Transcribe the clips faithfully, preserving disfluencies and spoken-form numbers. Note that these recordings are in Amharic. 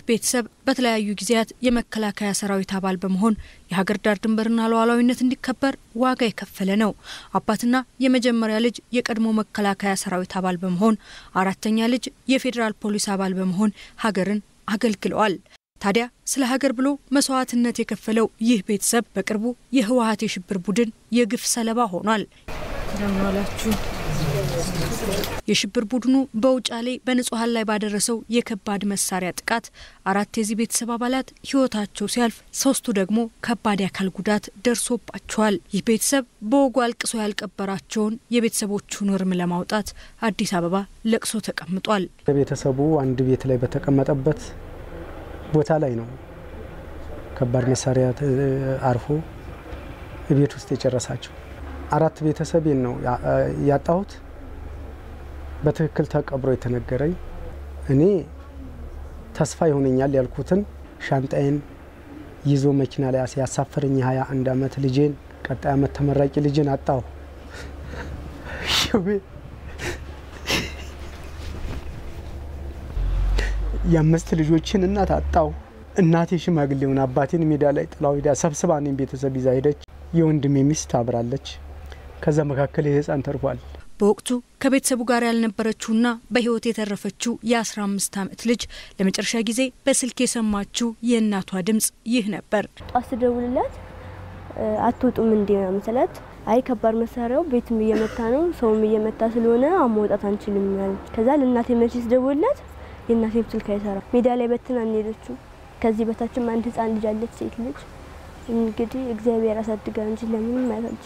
ቤተሰብ በተለያዩ ጊዜያት የመከላከያ ሰራዊት አባል በመሆን የሀገር ዳር ድንበርና ሉዓላዊነት እንዲከበር ዋጋ የከፈለ ነው። አባትና የመጀመሪያ ልጅ የቀድሞ መከላከያ ሰራዊት አባል በመሆን አራተኛ ልጅ የፌደራል ፖሊስ አባል በመሆን ሀገርን አገልግለዋል። ታዲያ ስለ ሀገር ብሎ መስዋዕትነት የከፈለው ይህ ቤተሰብ በቅርቡ የህወሓት የሽብር ቡድን የግፍ ሰለባ ሆኗል። ተናናላችሁ የሽብር ቡድኑ በውጫሌ በንጹሃን ላይ ባደረሰው የከባድ መሳሪያ ጥቃት አራት የዚህ ቤተሰብ አባላት ህይወታቸው ሲያልፍ ሶስቱ ደግሞ ከባድ የአካል ጉዳት ደርሶባቸዋል። ይህ ቤተሰብ በወጉ አልቅሶ ያልቀበራቸውን የቤተሰቦቹን እርም ለማውጣት አዲስ አበባ ለቅሶ ተቀምጧል። ቤተሰቡ አንድ ቤት ላይ በተቀመጠበት ቦታ ላይ ነው ከባድ መሳሪያ አርፎ ቤት ውስጥ የጨረሳቸው። አራት ቤተሰቤን ነው ያጣሁት። በትክክል ተቀብሮ የተነገረኝ እኔ ተስፋ ይሆነኛል ያልኩትን ሻንጣዬን ይዞ መኪና ላይ ያሳፈረኝ ሃያ አንድ አመት ልጄን ቀጣይ አመት ተመራቂ ልጄን አጣሁ። ሽቤ የአምስት ልጆችን እናት አጣሁ። እናቴ ሽማግሌውን አባቴን ሜዳ ላይ ጥላው ሄዳ ሰብስባኔን ቤተሰብ ይዛ ሄደች። የወንድሜ ሚስት አብራለች። ከዛ መካከል የህፃን ተርፏል። በወቅቱ ከቤተሰቡ ጋር ያልነበረችውና በህይወት የተረፈችው የ15 አመት ልጅ ለመጨረሻ ጊዜ በስልክ የሰማችው የእናቷ ድምጽ ይህ ነበር። አስደውልላት አትወጡም እንዴ ማለት አይ ከባድ መሳሪያው ቤትም እየመታ ነው ሰውም እየመታ ስለሆነ አሞጣት አንችልም ማለት። ከዛ ለእናቴ መቼስ ደውልላት የእናቴ ስልክ አይሰራ ሜዳ ላይ በትና እንሄደችው። ከዚህ በታችም አንድ ህፃን ልጅ አለች ሴት ልጅ። እንግዲህ እግዚአብሔር አሳድጋ እንጂ ለምን ማለት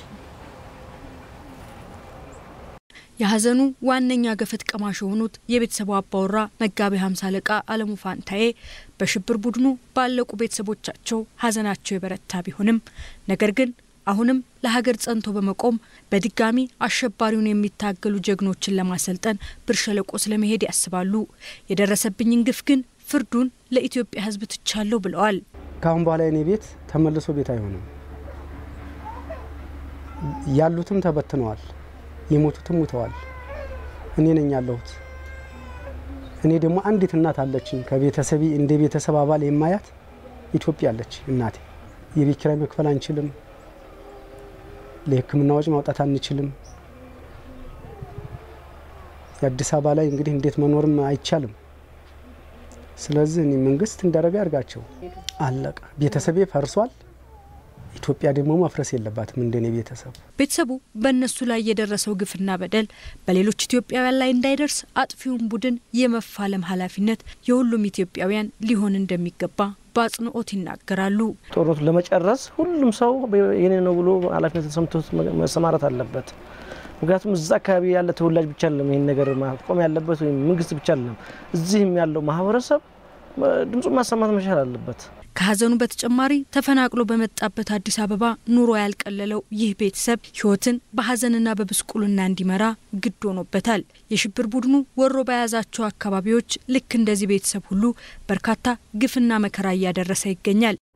የሐዘኑ ዋነኛ ገፈት ቀማሽ ሆኑት የቤተሰቡ አባወራ መጋቢ ሃምሳ አለቃ አለሙ ፋንታዬ በሽብር ቡድኑ ባለቁ ቤተሰቦቻቸው ሐዘናቸው የበረታ ቢሆንም ነገር ግን አሁንም ለሀገር ጸንቶ በመቆም በድጋሚ አሸባሪውን የሚታገሉ ጀግኖችን ለማሰልጠን ብርሸለቆ ስለመሄድ ያስባሉ። የደረሰብኝን ግፍ ግን ፍርዱን ለኢትዮጵያ ህዝብ ትቻለው ብለዋል። ካሁን በኋላ እኔ ቤት ተመልሶ ቤት አይሆንም። ያሉትም ተበትነዋል፣ የሞቱትም ሞተዋል። እኔ ነኝ ያለሁት። እኔ ደግሞ አንዲት እናት አለችኝ ከቤተሰቤ እንደ ቤተሰብ አባል የማያት ኢትዮጵያ አለች እናቴ። የቤት ኪራይ መክፈል አንችልም፣ ለህክምና ወጪ ማውጣት አንችልም። የአዲስ አበባ ላይ እንግዲህ እንዴት መኖርም አይቻልም። ስለዚህ እኔ መንግስት እንዳረጋ ያርጋቸው። አለቀ። ቤተሰቤ ፈርሷል። ኢትዮጵያ ደግሞ ማፍረስ የለባትም እንደኔ ቤተሰብ። ቤተሰቡ በእነሱ ላይ የደረሰው ግፍና በደል በሌሎች ኢትዮጵያውያን ላይ እንዳይደርስ አጥፊውን ቡድን የመፋለም ኃላፊነት የሁሉም ኢትዮጵያውያን ሊሆን እንደሚገባ በአጽንኦት ይናገራሉ። ጦርነቱን ለመጨረስ ሁሉም ሰው የኔ ነው ብሎ ኃላፊነት ተሰምቶት መሰማራት አለበት። ምክንያቱም እዛ አካባቢ ያለ ተወላጅ ብቻ አይደለም ይሄን ነገር ማቆም ያለበት ወይ መንግስት ብቻ አይደለም፣ እዚህም ያለው ማህበረሰብ ድምጹን ማሰማት መቻል አለበት። ከሐዘኑ በተጨማሪ ተፈናቅሎ በመጣበት አዲስ አበባ ኑሮ ያልቀለለው ይህ ቤተሰብ ህይወትን በሐዘንና በብስቁልና እንዲመራ ግድ ሆኖበታል። የሽብር ቡድኑ ወሮ በያዛቸው አካባቢዎች ልክ እንደዚህ ቤተሰብ ሁሉ በርካታ ግፍና መከራ ያደረሰ ይገኛል።